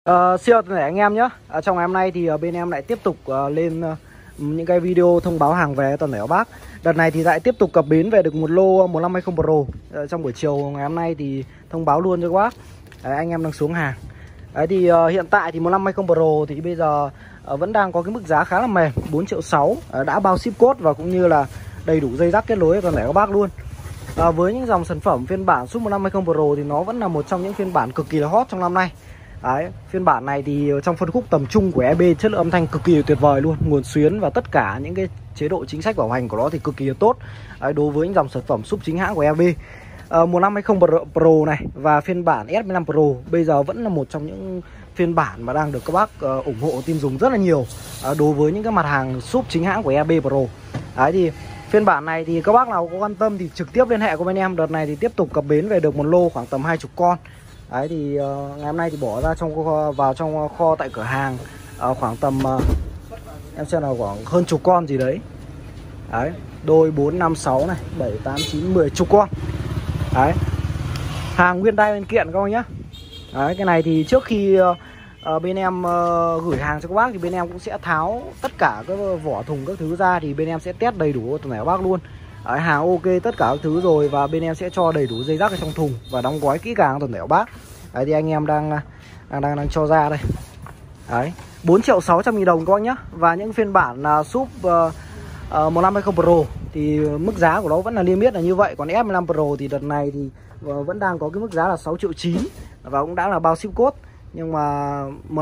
Xin chào tất cả anh em nhé. Trong ngày hôm nay thì bên em lại tiếp tục lên những cái video thông báo hàng về toàn thể các bác. Đợt này thì lại tiếp tục cập bến về được một lô 1520 Pro. Trong buổi chiều ngày hôm nay thì thông báo luôn cho các bác. Anh em đang xuống hàng. Thì hiện tại thì 1520 Pro thì bây giờ vẫn đang có cái mức giá khá là mềm, 4.6 triệu, đã bao ship code và cũng như là đầy đủ dây rắc kết nối toàn thể các bác luôn. Với những dòng sản phẩm phiên bản Súp 1520 Pro thì nó vẫn là một trong những phiên bản cực kỳ là hot trong năm nay. Đấy, phiên bản này thì trong phân khúc tầm trung của EB chất lượng âm thanh cực kỳ tuyệt vời luôn, nguồn xuyến và tất cả những cái chế độ chính sách bảo hành của nó thì cực kỳ tốt. Đấy, đối với những dòng sản phẩm súp chính hãng của EB. 1520 Pro này và phiên bản S15 Pro bây giờ vẫn là một trong những phiên bản mà đang được các bác ủng hộ tin dùng rất là nhiều đối với những cái mặt hàng súp chính hãng của EB Pro. Đấy thì phiên bản này thì các bác nào có quan tâm thì trực tiếp liên hệ của bên em. Đợt này thì tiếp tục cập bến về được một lô khoảng tầm 20 con. Đấy thì ngày hôm nay thì bỏ ra vào trong kho tại cửa hàng khoảng tầm em xem là khoảng hơn chục con gì đấy. Đấy, đôi 4 5 6 này, 7 8 9 10 chục con. Đấy. Hàng nguyên đai nguyên kiện các bác nhá. Đấy, cái này thì trước khi bên em gửi hàng cho các bác thì bên em cũng sẽ tháo tất cả các vỏ thùng các thứ ra, thì bên em sẽ test đầy đủ toàn thể các bác luôn. Đấy, hàng ok tất cả các thứ rồi và bên em sẽ cho đầy đủ dây rắc ở trong thùng và đóng gói kỹ càng toàn thể các bác. Đấy thì anh em đang cho ra đây. Đấy, 4.600.000 đồng các bác nhá. Và những phiên bản súp 1520 Pro thì mức giá của nó vẫn là niêm yết là như vậy. Còn S15 Pro thì đợt này thì vẫn đang có cái mức giá là 6.9 triệu và cũng đã là bao ship code. Nhưng mà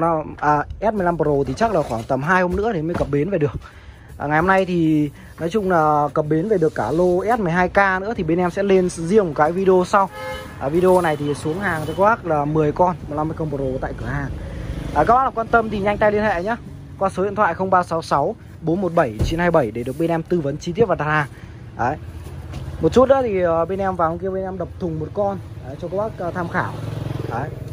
S15 Pro thì chắc là khoảng tầm 2 hôm nữa thì mới cập bến về được. Ngày hôm nay thì nói chung là cập bến về được cả lô S12K nữa thì bên em sẽ lên riêng một cái video sau. Video này thì xuống hàng cho các bác là 10 con 1520 Pro tại cửa hàng. Các bác nào quan tâm thì nhanh tay liên hệ nhé, qua số điện thoại 0366 417 927 để được bên em tư vấn chi tiết và đặt hàng. Đấy. Một chút nữa thì bên em vào kia bên em đập thùng một con cho các bác tham khảo. Đấy.